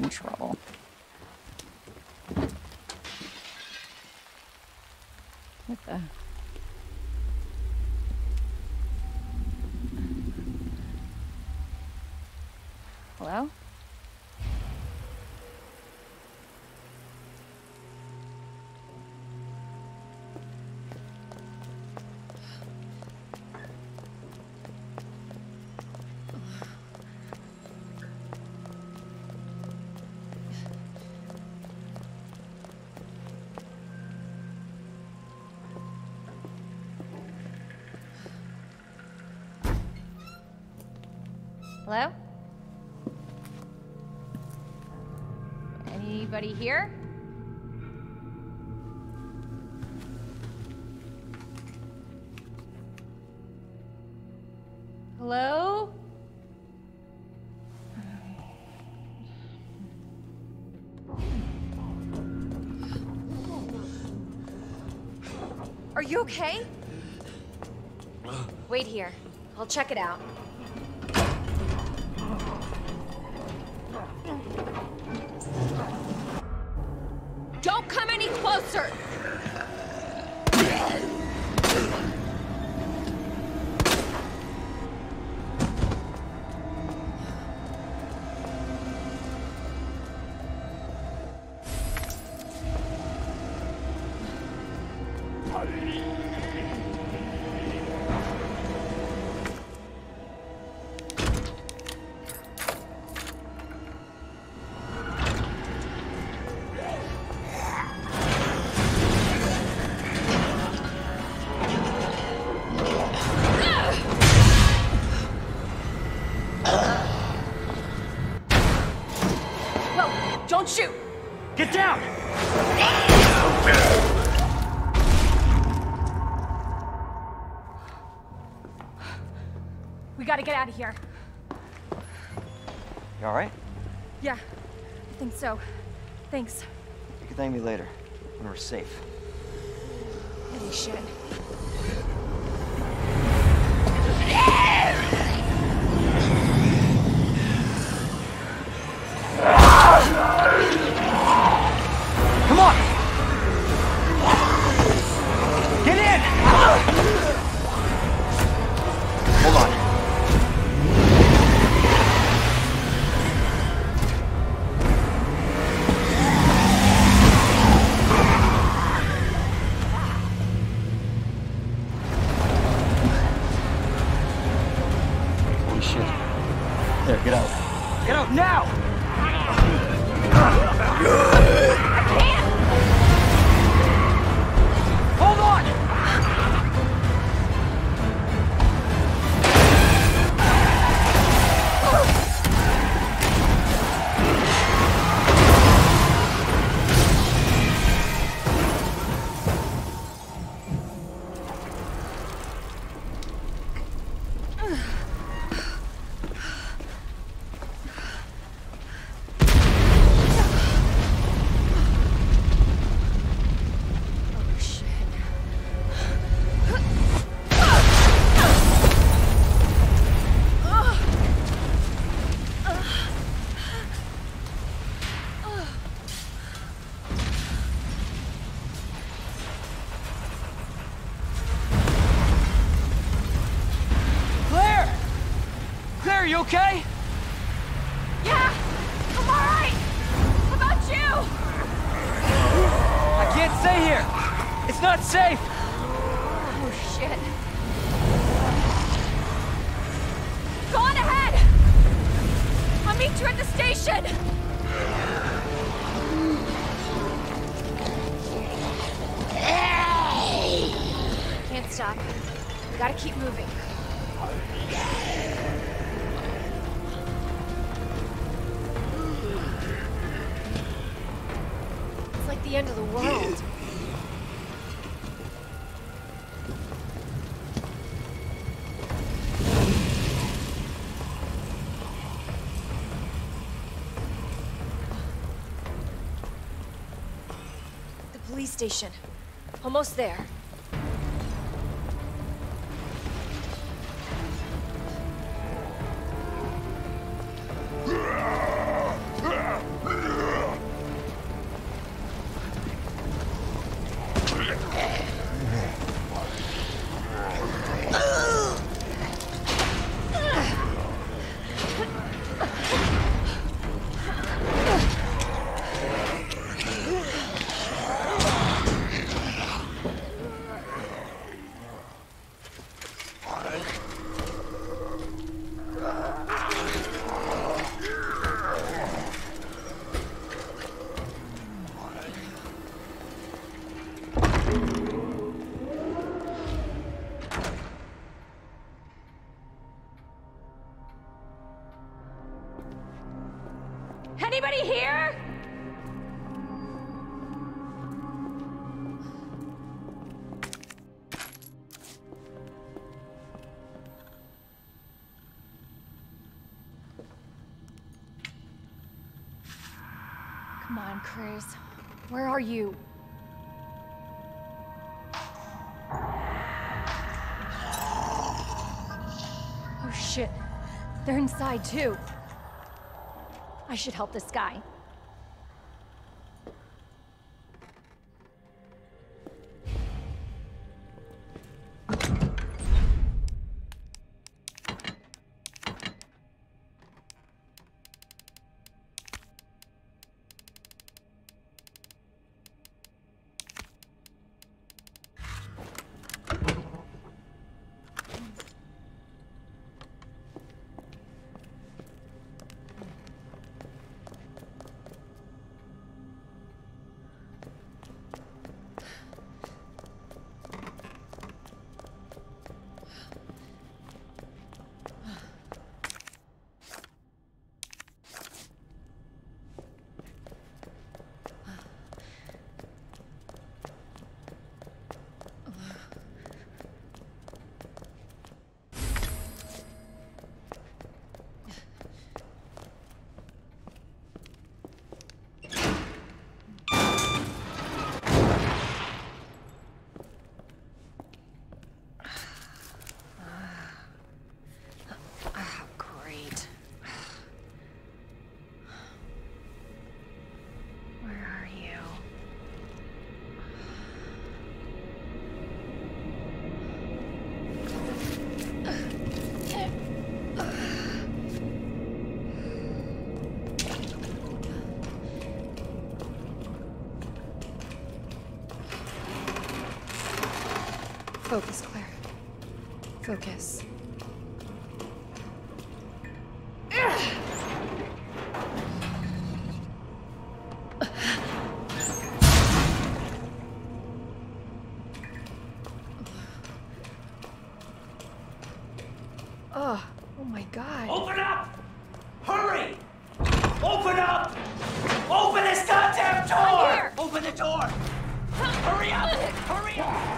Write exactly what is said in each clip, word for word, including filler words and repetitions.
control. What the? Hello? Hello? Anybody here? Hello? Are you okay? Wait here. I'll check it out. Don't come any closer! Don't shoot! Get down! We gotta get out of here. You alright? Yeah, I think so. Thanks. You can thank me later, when we're safe. Holy shit. Come on! Get in! Hold on. Holy shit. There, get out. Get out now! Hold on! Are you okay? Yeah, I'm alright. How about you? I can't stay here. It's not safe. Oh, shit. Go on ahead. I'll meet you at the station. Can't stop. We gotta keep moving. It's like the end of the world. The police station. Almost there. on, Chris. Where are you? Oh shit. They're inside too. I should help this guy. Focus, Claire. Focus. Oh, oh my God. Open up! Hurry! Open up! Open this goddamn door! I'm here. Open the door! Hurry up! Hurry up!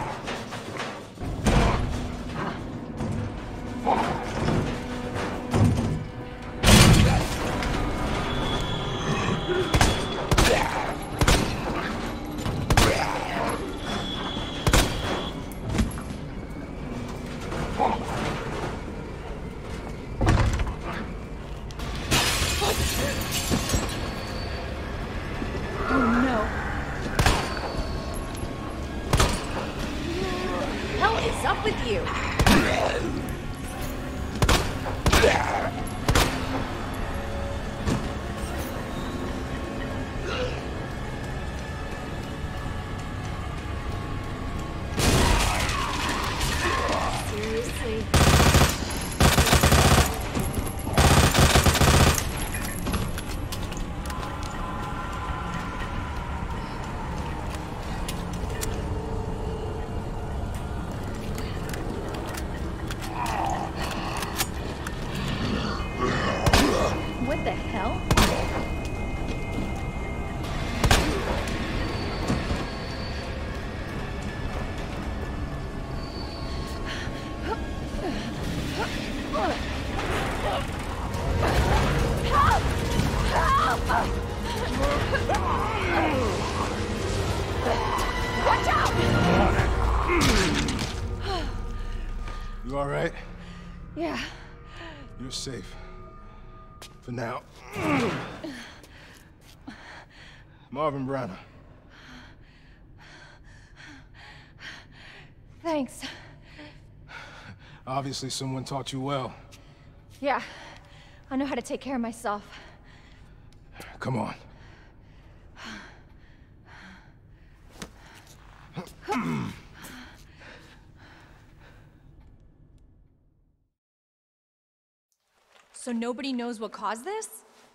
With you. Seriously. What the hell? Help! Help! Watch out! You all right? Yeah. You're safe. For now. Marvin Browner. Thanks. Obviously someone taught you well. Yeah, I know how to take care of myself. Come on. So nobody knows what caused this?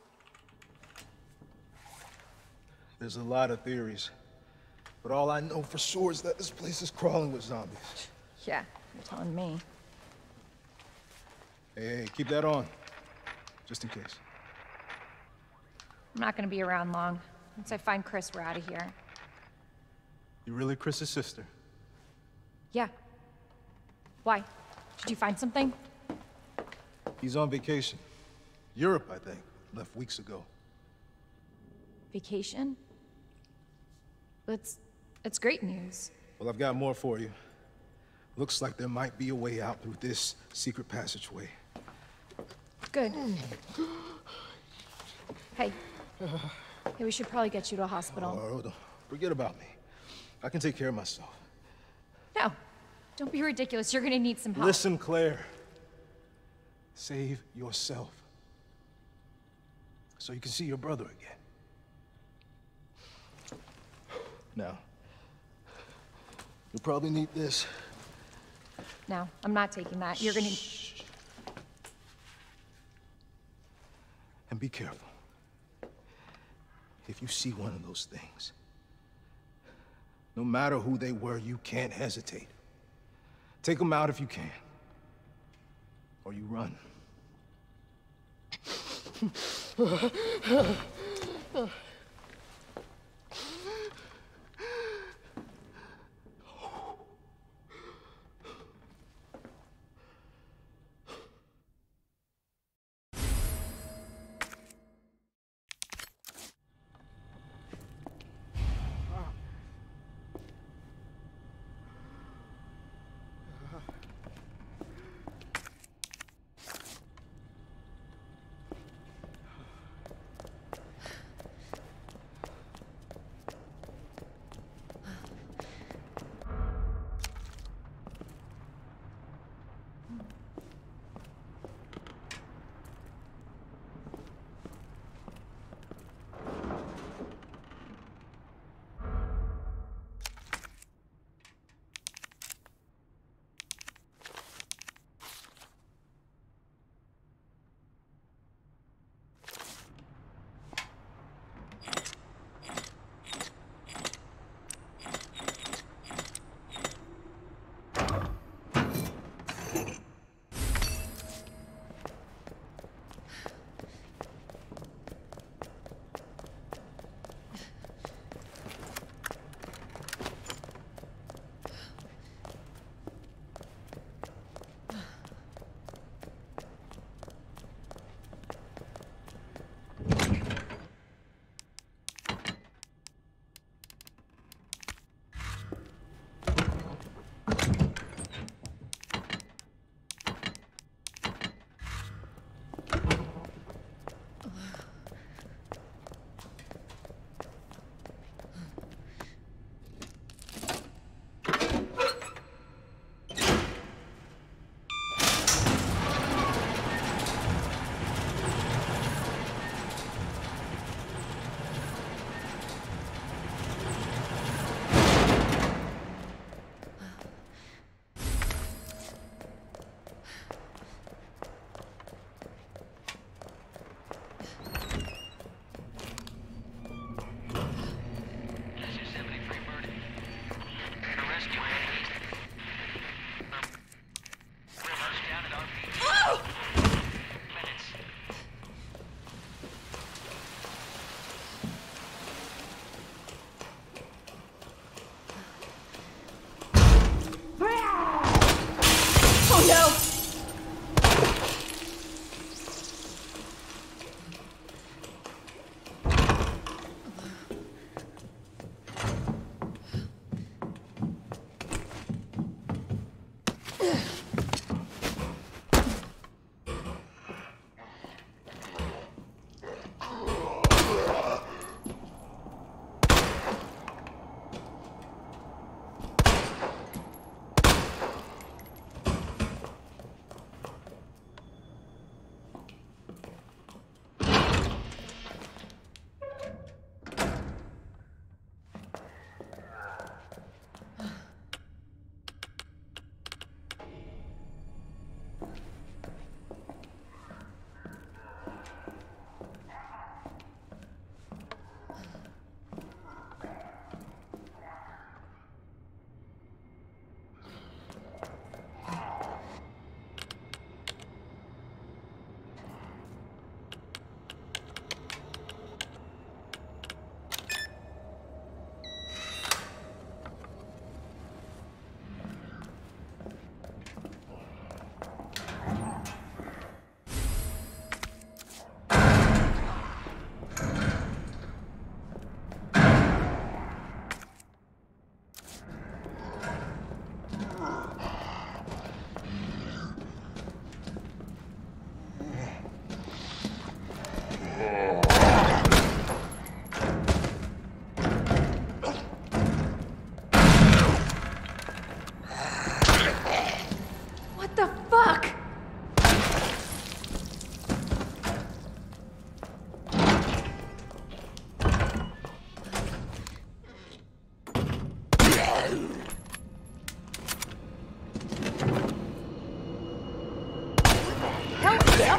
There's a lot of theories. But all I know for sure is that this place is crawling with zombies. Yeah, you're telling me. Hey, hey, keep that on. Just in case. I'm not gonna be around long. Once I find Chris, we're out of here. You really Chris's sister? Yeah. Why? Did you find something? He's on vacation. Europe, I think. Left weeks ago. Vacation? That's... that's great news. Well, I've got more for you. Looks like there might be a way out through this secret passageway. Good. Hey. Hey, we should probably get you to a hospital. Oh, don't forget about me. I can take care of myself. No. Don't be ridiculous. You're gonna need some help. Listen, Claire. Save yourself. So you can see your brother again. Now, you'll probably need this. No, I'm not taking that. You're gonna... Shh. And be careful. If you see one of those things, no matter who they were, you can't hesitate. Take them out if you can. Or you run.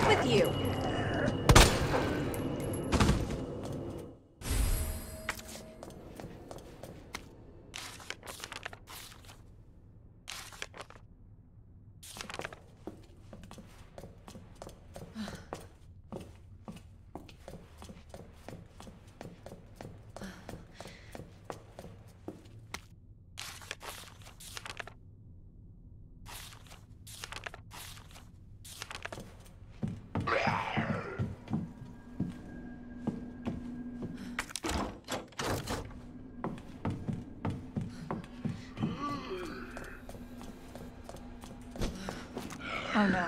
with you? Oh no.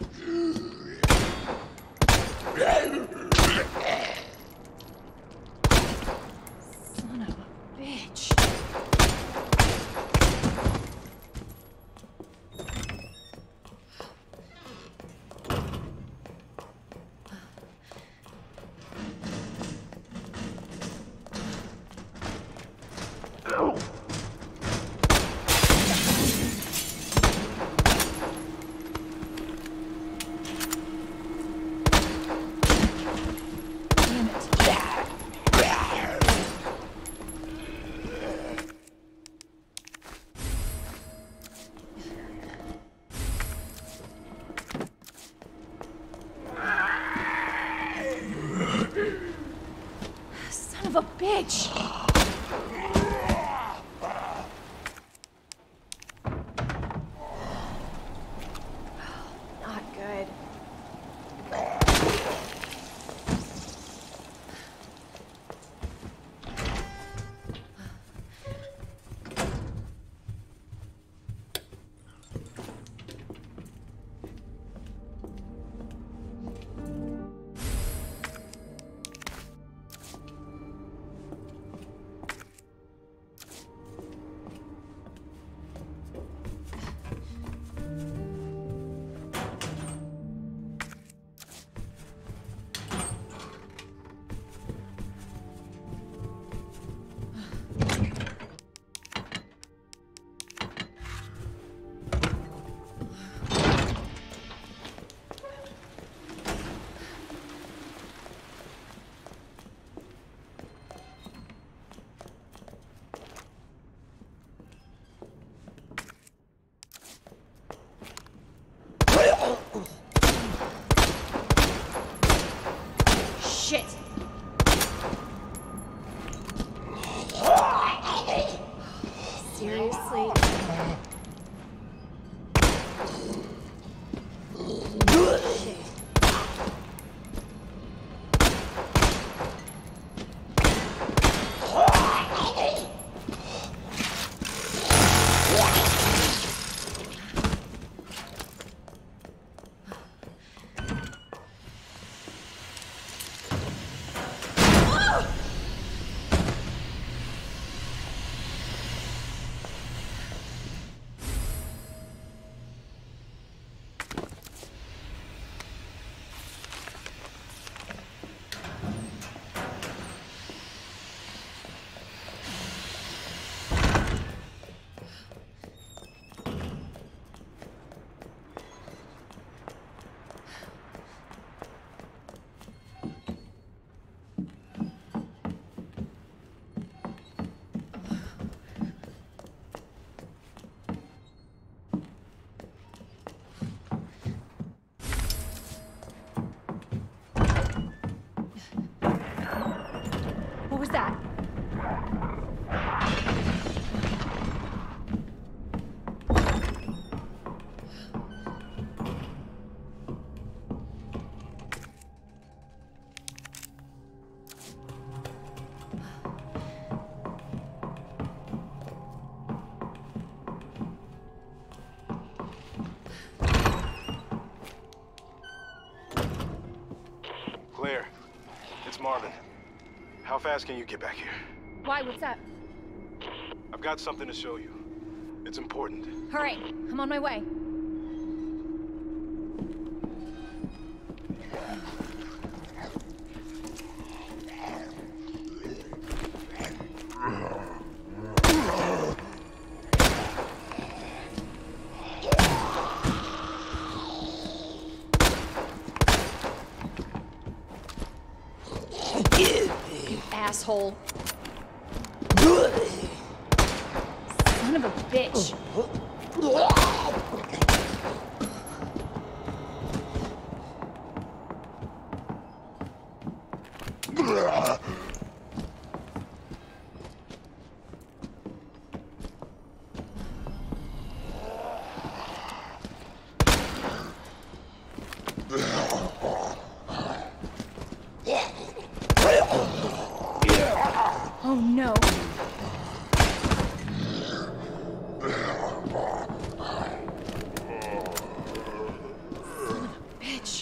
Son of a bitch. Son of a bitch! Not good. Shit! Seriously? Shit. What was that? Claire, it's Marvin. How fast can you get back here? Why? What's up? I've got something to show you. It's important. Hurry! I'm on my way. asshole. Son of a bitch. Oh no. Son of a bitch.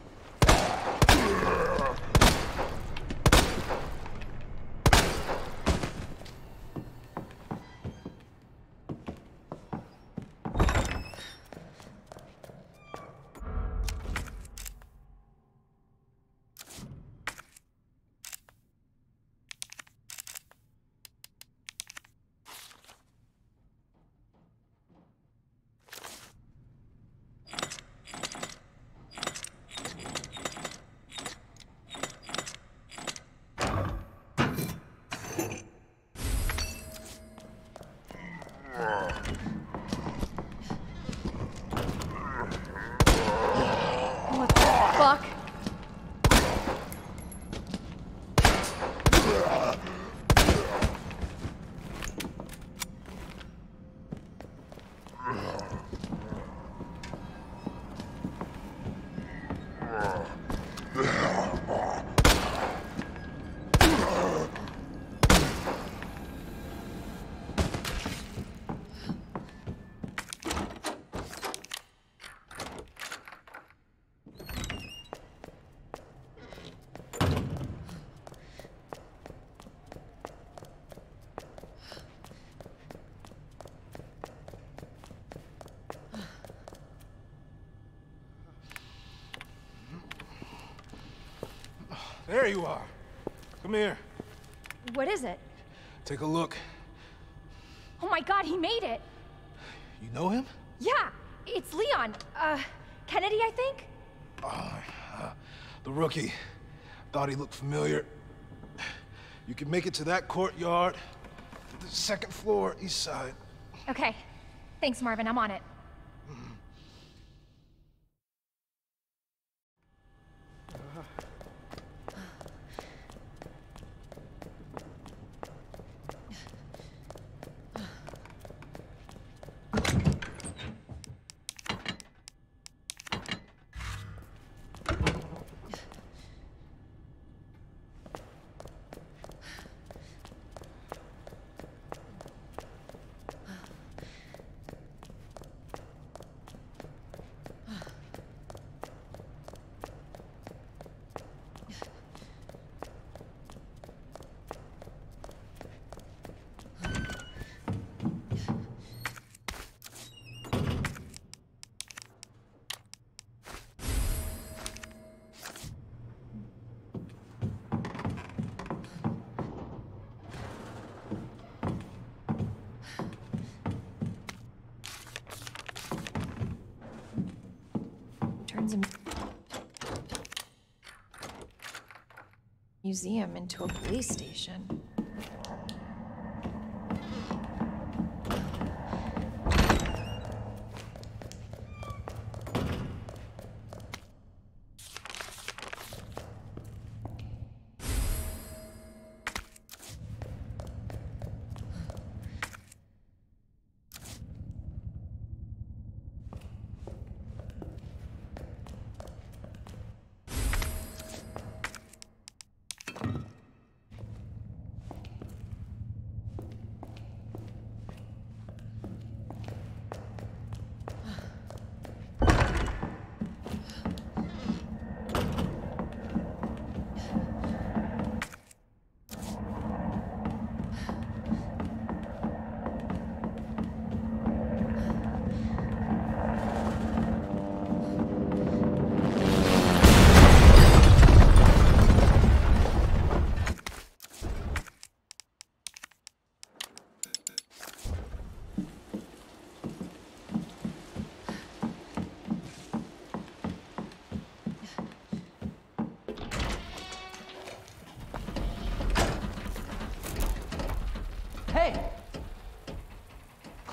What the fuck? There you are. Come here. What is it? Take a look. Oh my god, he made it! You know him? Yeah, it's Leon. Uh, Kennedy, I think? Oh, uh, the rookie. Thought he looked familiar. You can make it to that courtyard. The second floor, east side. Okay. Thanks, Marvin. I'm on it. Turns a museum into a police station.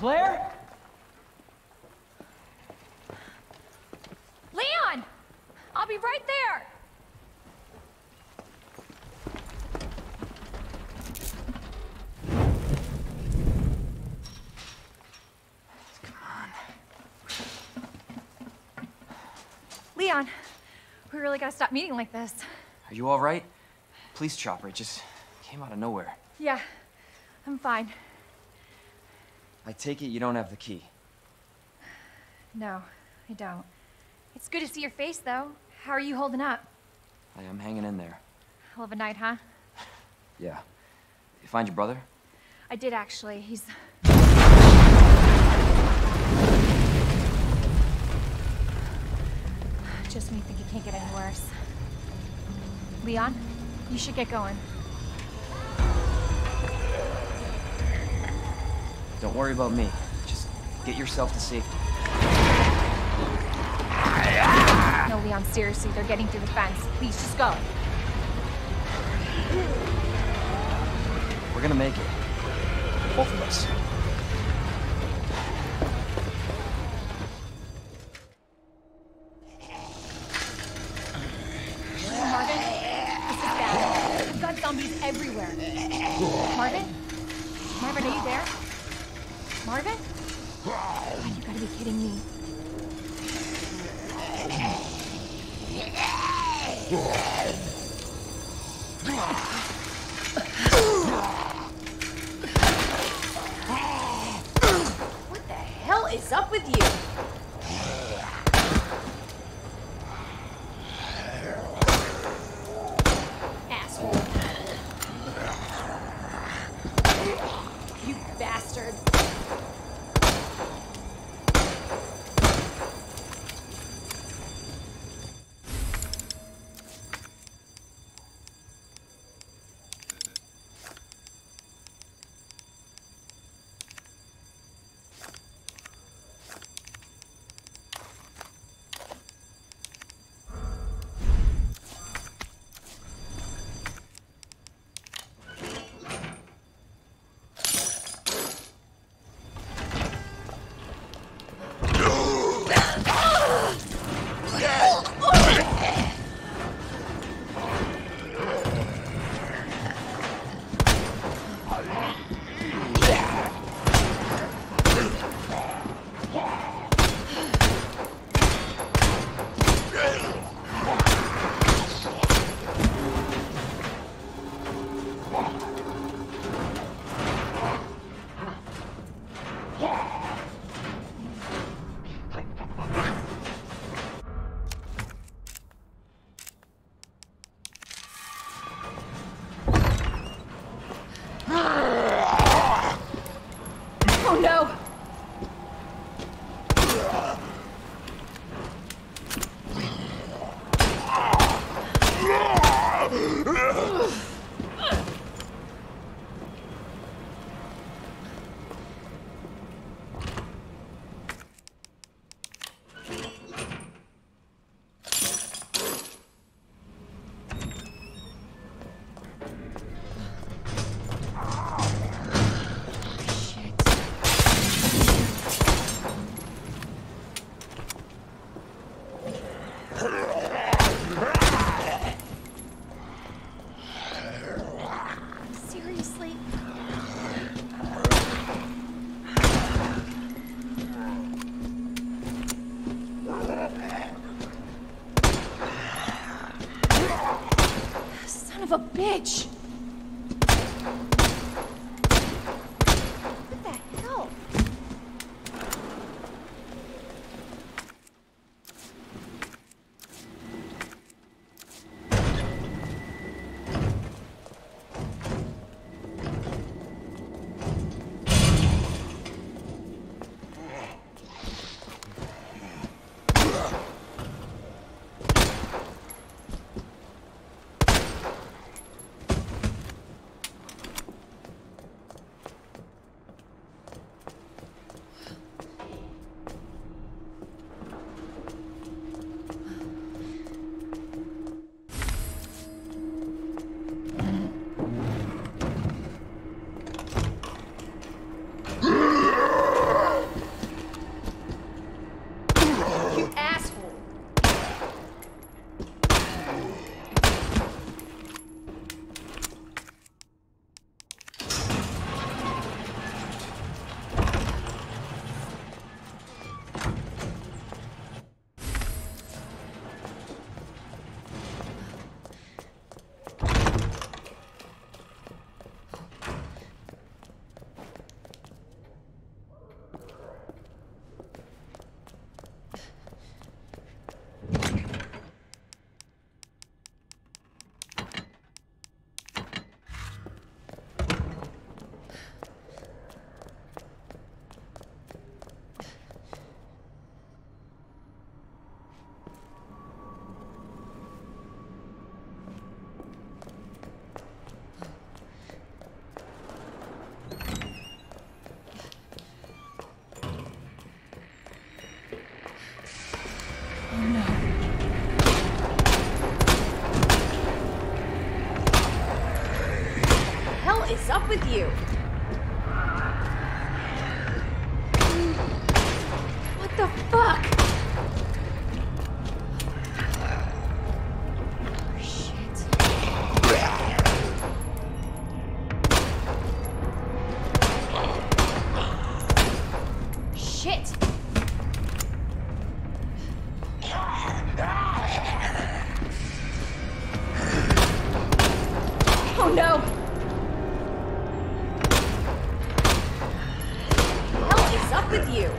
Claire? Leon! I'll be right there! Leon, we really gotta stop meeting like this. Are you all right? Police chopper, it just came out of nowhere. Yeah, I'm fine. I take it you don't have the key. No, I don't. It's good to see your face, though. How are you holding up? I am hanging in there. Hell of a night, huh? Yeah. You find your brother? I did, actually. He's... Just when you think it can't get any worse. Leon, you should get going. Don't worry about me. Just get yourself to safety. No, Leon, seriously, they're getting through the fence. Please, just go. We're gonna make it. Both of us. Marvin, this is bad. We've got zombies everywhere. Marvin? Marvin, are you there? Marvin? God, you gotta be kidding me. What the hell is up with you? Asshole. You bastard. Oh no! Seriously? Son of a bitch! What the hell? with you? What the fuck? Shit. Oh no! What the hell is up with you?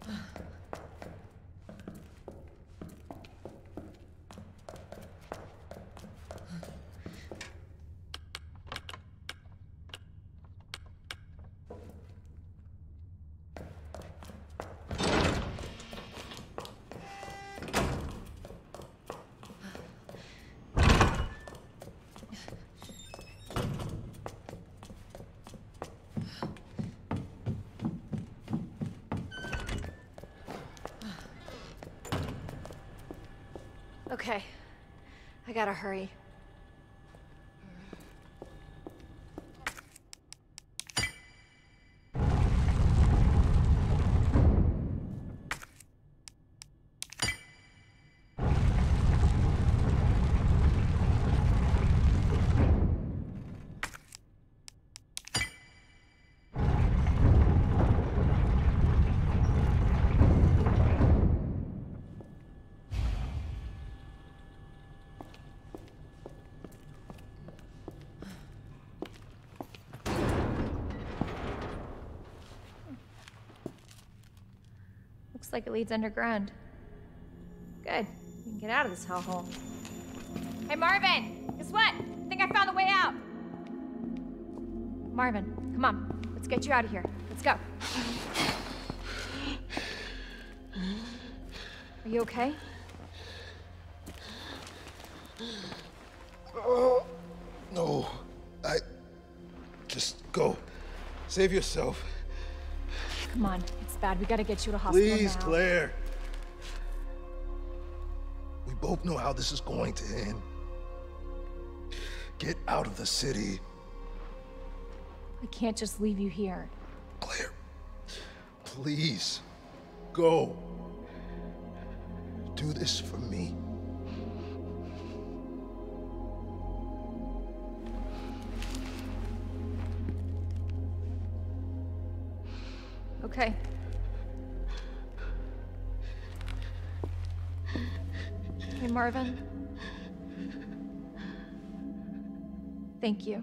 Okay, I gotta hurry. Looks like it leads underground. Good. We can get out of this hellhole. Hey, Marvin! Guess what? I think I found the way out! Marvin, come on. Let's get you out of here. Let's go. Are you okay? Oh, no. I... Just go. Save yourself. Come on. It's bad. We gotta get you to hospital Please, now. Claire. We both know how this is going to end. Get out of the city. I can't just leave you here. Claire, please, go. Do this for me. Okay. Hey, Marvin. Thank you.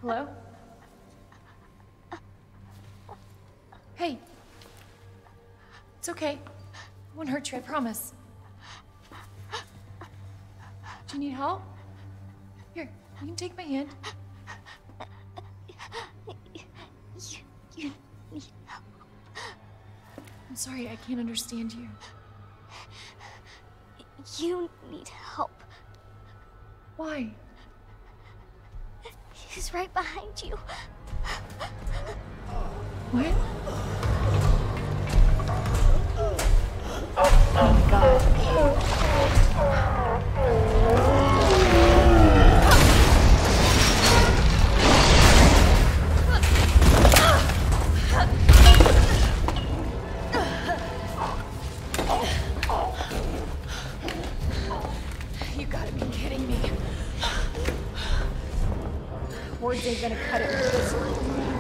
Hello? Hey. It's okay. I won't hurt you, I promise. Do you need help? Here, you can take my hand. You, you need help. I'm sorry, I can't understand you. You need help. Why? He's right behind you. What? Oh, God. You gotta be kidding me. Words ain't gonna cut it with this one.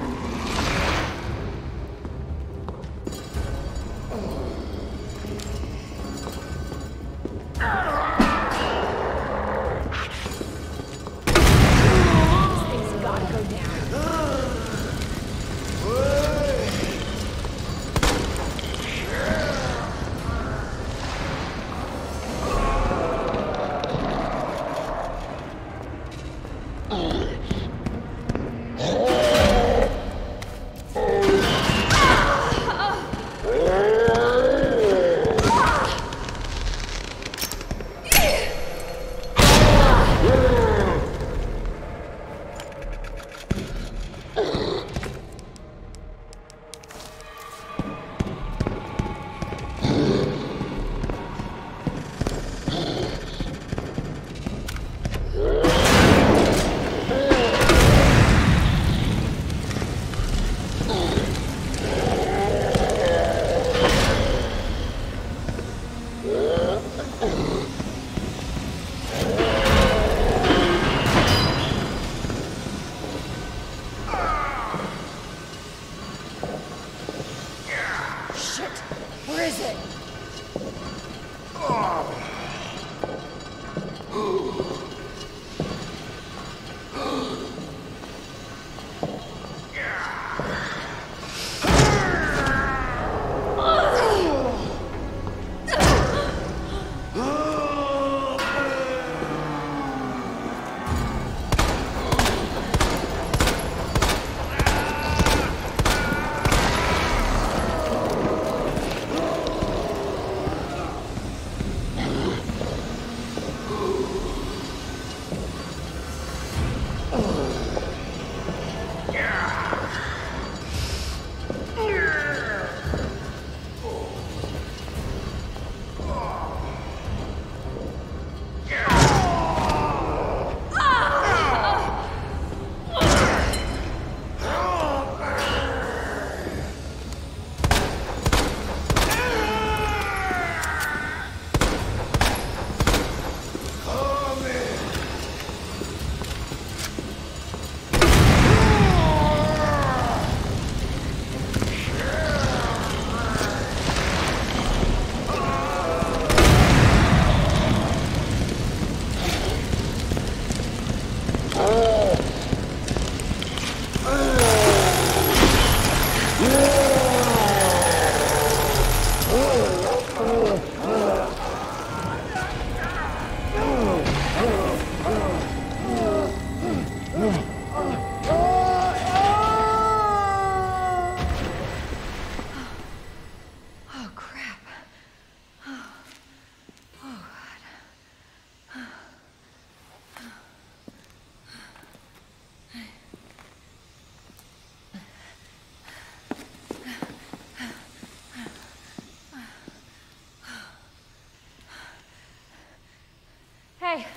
Hey,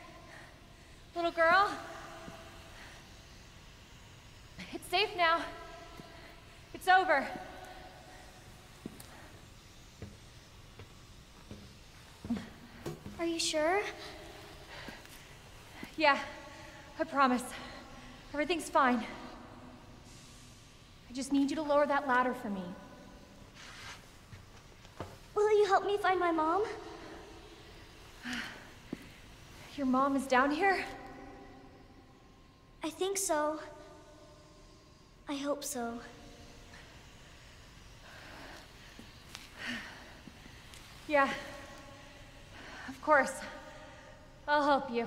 little girl. It's safe now. It's over. Are you sure? Yeah, I promise. Everything's fine. I just need you to lower that ladder for me. Will you help me find my mom? Your mom is down here? I think so. I hope so. Yeah. Of course. I'll help you.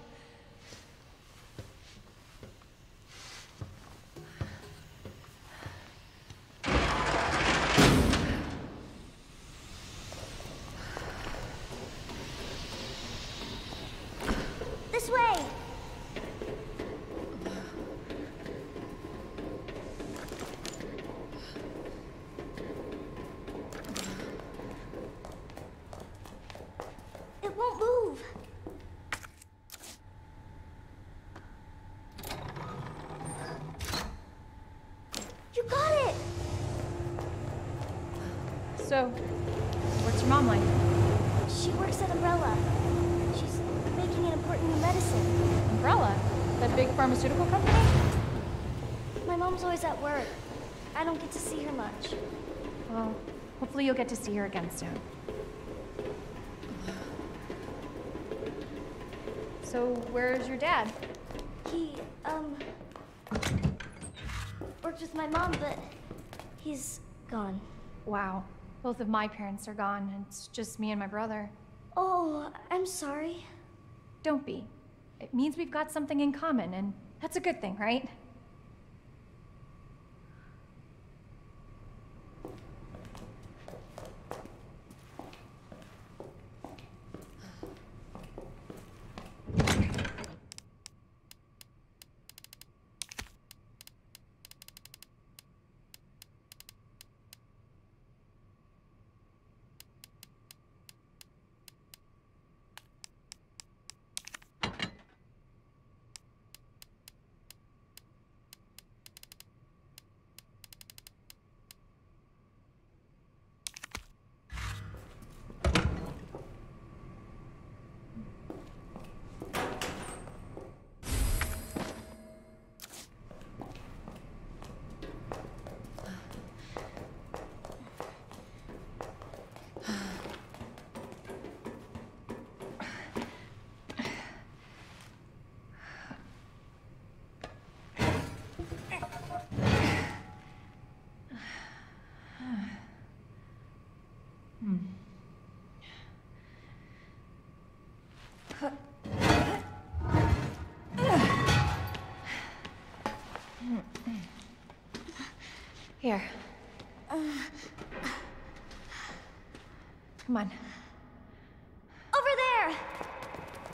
This way! It won't move. You got it! So, what's your mom like? She works at Umbrella. She's making an important new medicine. Umbrella? That big pharmaceutical company? My mom's always at work. I don't get to see her much. Well, hopefully you'll get to see her again soon. So, where's your dad? He, um... worked with my mom, but he's gone. Wow. Both of my parents are gone, and it's just me and my brother. Oh, I'm sorry. Don't be. It means we've got something in common, and that's a good thing, right? Here. Come on. Over there!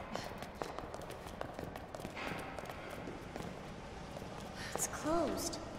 It's closed.